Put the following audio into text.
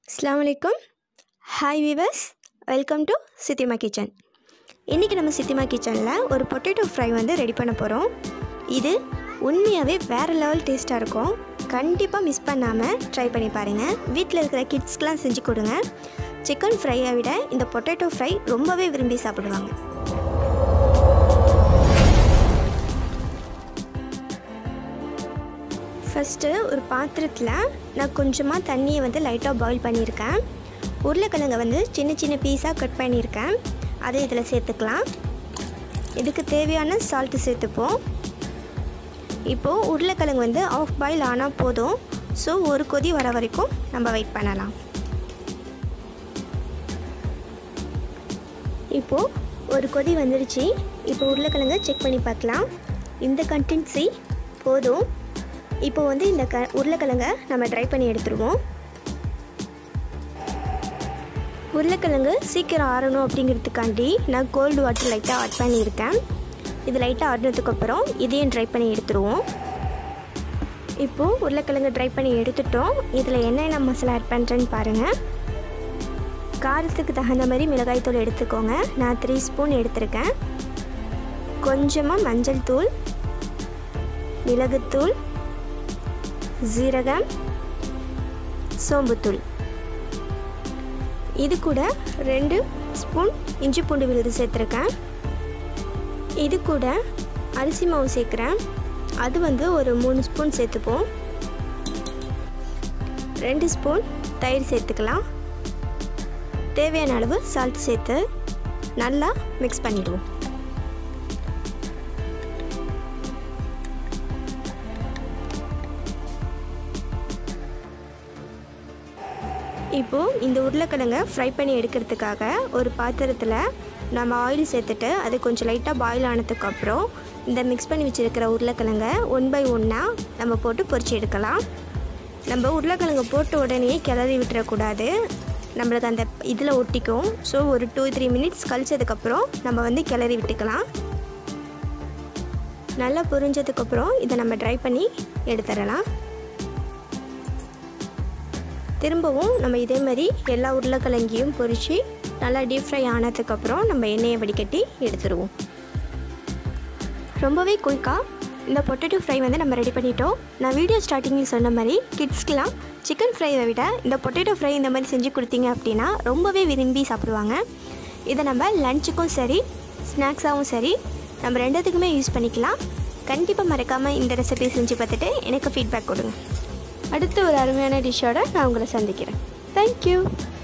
अस्सलामुअलैकुम hi viewers welcome to Sithima kitchen इनकी நம்ம சித்திமா கிச்சன்ல ஒரு பொட்டேட்டோ ஃப்ரை வந்து ரெடி பண்ண போறோம் இது உண்மையாவே வேற லெவல் டேஸ்டா இருக்கும் கண்டிப்பா மிஸ் பண்ணாம ட்ரை பண்ணி பாருங்க வீட்ல இருக்கிற கிட்ஸ்க்குலாம் செஞ்சு கொடுங்க சிக்கன் ஃப்ரையை விட இந்த பொட்டேட்டோ ஃப்ரை ரொம்பவே விரும்பி சாப்பிடுவாங்க ஃபர்ஸ்ட் ஒரு பாத்திரத்துல நான் கொஞ்சமா தண்ணியை வந்து லைட்டா பாயில் பண்ணியிருக்கேன் உருளைக்கிழங்கை வந்து சின்ன சின்ன பீஸாக கட் பண்ணியிருக்கேன் அதை இதில் சேர்த்துக்கலாம் இதுக்கு தேவையான சால்ட்டு சேர்த்துப்போம் இப்போது உருளைக்கிழங்கு வந்து ஆஃப் பாயில் ஆனால் போதும் ஸோ ஒரு கொதி வர வரைக்கும் நம்ம வெயிட் பண்ணலாம் இப்போது ஒரு கொதி வந்துடுச்சு இப்போ உருளைக்கிழங்கை செக் பண்ணி பார்க்கலாம் இந்த கண்டென்சி போதும் இப்போ வந்து இந்த உருளைக்கிழங்கை நம்ம ட்ரை பண்ணி எடுத்துருவோம் உருளைக்கிழங்கு சீக்கிரம் ஆறணும் அப்படிங்கிறதுக்காண்டி நான் கோல்டு வாட்டர் லைட்டாக ஆட் பண்ணியிருக்கேன் இது லைட்டாக ஆறினதுக்கப்புறம் இதையும் ட்ரை பண்ணி எடுத்துருவோம் இப்போது உருளைக்கிழங்கு ட்ரை பண்ணி எடுத்துட்டோம் இதில் என்னென்ன மசாலா ஆட் பண்ணுறேன்னு பாருங்கள் காரத்துக்கு தகுந்த மாதிரி மிளகாய்த்தூள் எடுத்துக்கோங்க நான் 3 ஸ்பூன் எடுத்திருக்கேன் கொஞ்சமாக மஞ்சள் தூள் மிளகுத்தூள் ஜீரகம் சோம்புத்தூள் இது கூட 2 ஸ்பூன் இஞ்சி பூண்டு விழுது சேர்த்துருக்கேன் இது கூட அரிசி மாவு சேர்க்குறேன் அது வந்து ஒரு 3 ஸ்பூன் சேர்த்துப்போம் 2 ஸ்பூன் தயிர் சேர்த்துக்கலாம் தேவையான அளவு சால்ட் சேர்த்து நல்லா மிக்ஸ் பண்ணிடுவோம் இப்போது இந்த உருளைக்கிழங்கை ஃப்ரை பண்ணி எடுக்கிறதுக்காக ஒரு பாத்திரத்தில் நம்ம ஆயில் சேர்த்துட்டு அது கொஞ்சம் லைட்டாக பாயில் ஆனதுக்கப்புறம் இந்த மிக்ஸ் பண்ணி வச்சுருக்கிற உருளைக்கிழங்கை 1 by 1 நம்ம போட்டு பொரிச்சு எடுக்கலாம் நம்ம உருளைக்கிழங்கு போட்ட உடனே கிளறி விட்டுறக்கூடாது நம்மளுக்கு அந்த இதில் ஒட்டிக்கும் ஸோ ஒரு 2-3 மினிட்ஸ் கழிச்சதுக்கப்புறம் நம்ம வந்து கிளறி விட்டுக்கலாம் நல்லா பொரிஞ்சதுக்கப்புறம் இதை நம்ம ட்ரை பண்ணி எடுத்துடலாம் திரும்பவும் நம்ம இதே மாதிரி எல்லா உருளைக்கிழங்கையும் பொரித்து நல்லா டீப் ஃப்ரை ஆனதுக்கப்புறம் நம்ம எண்ணெயை வடிகட்டி எடுத்துருவோம் ரொம்பவே குயிக்காக இந்த பொட்டேட்டோ ஃப்ரை வந்து நம்ம ரெடி பண்ணிட்டோம் நான் வீடியோ ஸ்டார்டிங்கில் சொன்ன மாதிரி கிட்ஸ்க்கெலாம் சிக்கன் ஃப்ரையை விட இந்த பொட்டேட்டோ ஃப்ரை இந்த மாதிரி செஞ்சு கொடுத்தீங்க அப்படின்னா ரொம்பவே விரும்பி சாப்பிடுவாங்க இதை நம்ம லஞ்சுக்கும் சரி ஸ்நாக்ஸாகவும் சரி நம்ம ரெண்டுத்துக்குமே யூஸ் பண்ணிக்கலாம் கண்டிப்பாக மறக்காமல் இந்த ரெசிபி செஞ்சு பார்த்துட்டு எனக்கு ஃபீட்பேக் கொடுங்க அடுத்து ஒரு அருமையான டிஷ்ஷோட நான் உங்களை சந்திக்கிறேன் தேங்க்யூ